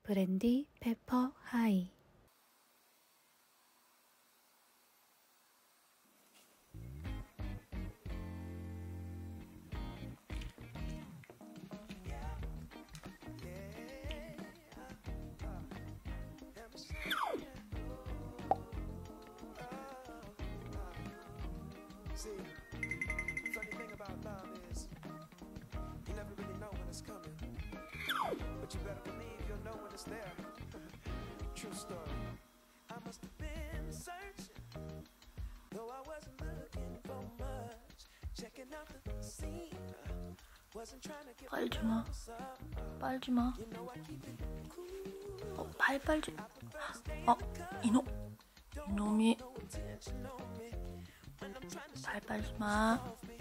브랜디 페퍼 하이. 빨지마, 빨지마. 발 빨지. 이놈이 발 빨지마.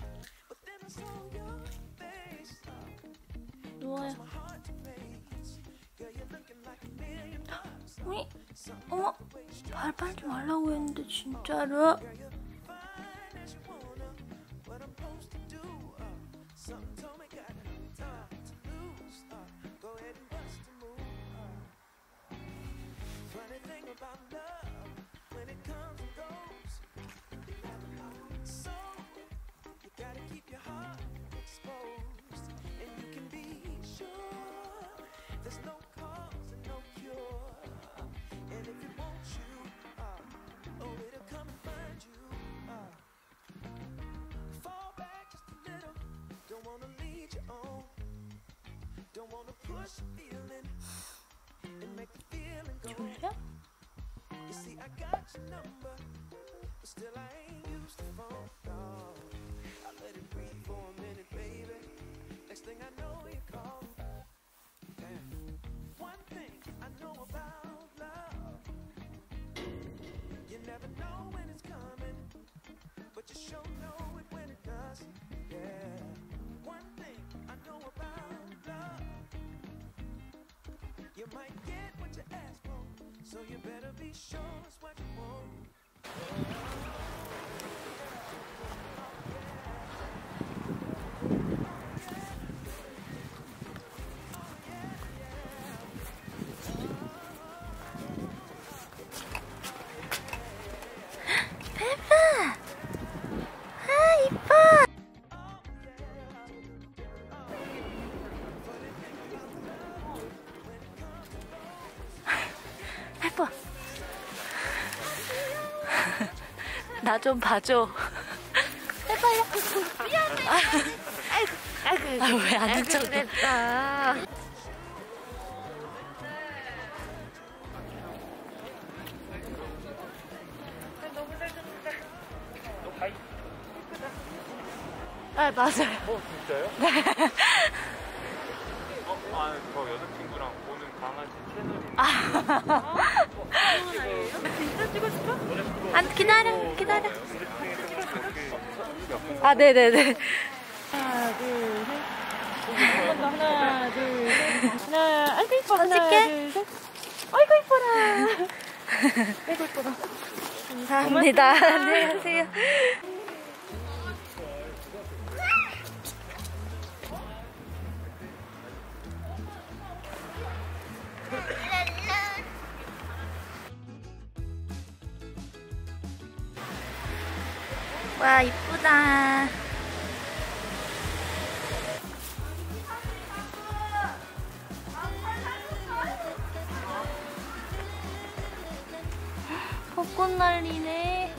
누워요. 어머, 발 빨지 말라고 했는데 진짜로. 졸려? 예뻐. 나 좀 봐줘. 해봐요. 미안해. 아이고. 왜 안 훔쳐도 됐다. 아, 맞아요. 진짜요? 네. 저 여자친구랑 보는 강아지 채널인데. 진짜 찍고 싶어? 안 기다려. 네네네. 하나, 둘, 셋. 하나, 둘, 셋. 하나, 아이고 이뻐. 하나, 찍게. 둘, 셋. 아이고 이뻐라. 아이고 이뻐라. 감사합니다. 안녕하세요. 와, 이쁘다. 벚꽃 날리네.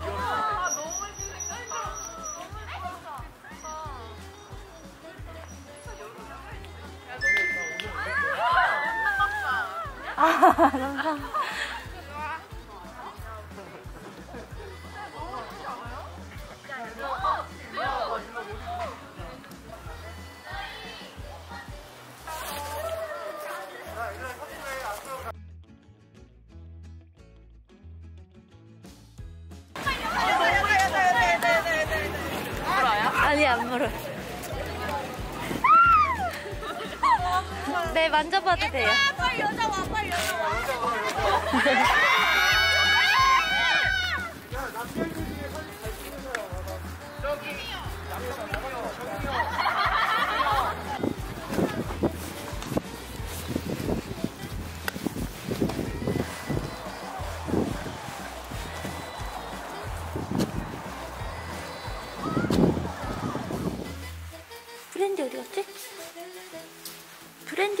감사합니다. 아니, 안 물어. 네, 만져봐도 돼요. 빨리 여자 와.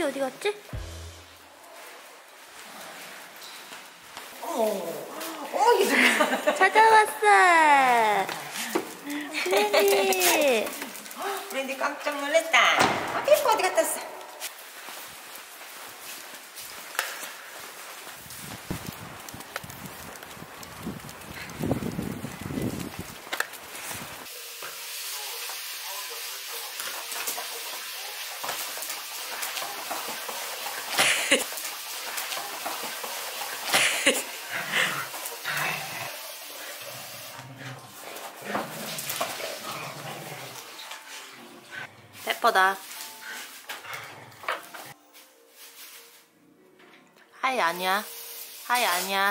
어디 갔지? 찾아왔어. 브랜디. 브랜디 깜짝 놀랐다. 아, 페이퍼 어디 갔다 왔어? 페퍼다. 하이 아니야. 하이 아니야.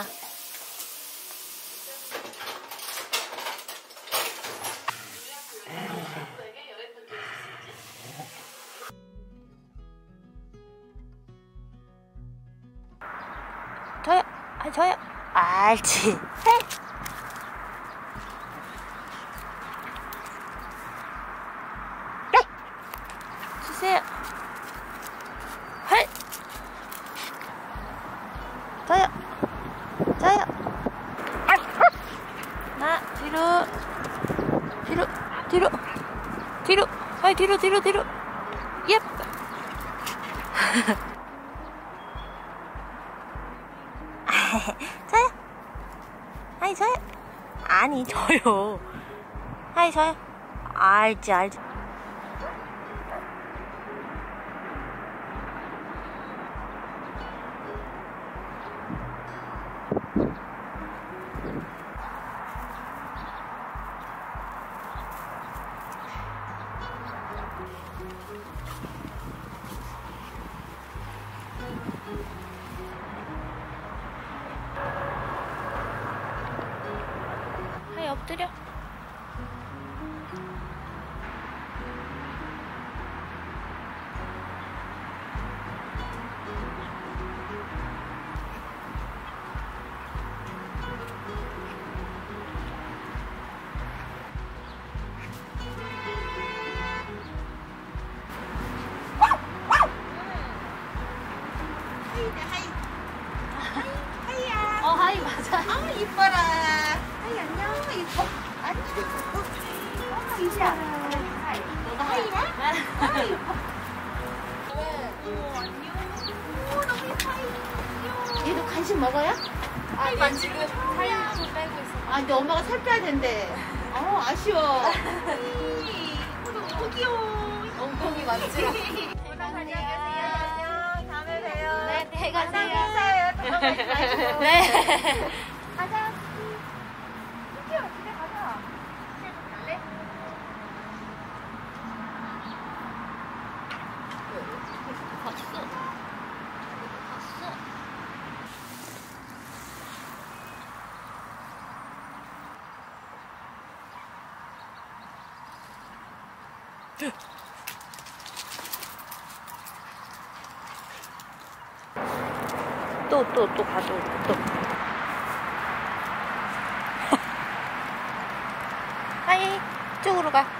저요. 아 저요. 알지. 헤이. 주세요. 헐. 저요. 저요. 나 뒤로. 뒤로. 뒤로. 뒤로. 아이 뒤로 뒤로 뒤로. 예. 저요. 아이 저요. 아니 저요. 아이 저요. 알지 알지. 하이 엎드려. 하이 맞아. 아, 이뻐라. 하이 안녕. 이뻐. 안녕. 이지야. 너가 하이야? 아, 이뻐. 얘도 간식 먹어요? 아, 지금 살도 빼고 있어. 아 근데 엄마가 살 빼야 된대. 아쉬워. 너무 귀여워. 엉덩이 만지라. 안녕히 계세요. 다음에 봬요. 네, 네, 가세요. 감사해요. 네. 가자. 드디어 집에 가자. 갈래? 봤어. 봤어. 또 가져. 또. 하이, 이쪽으로 가.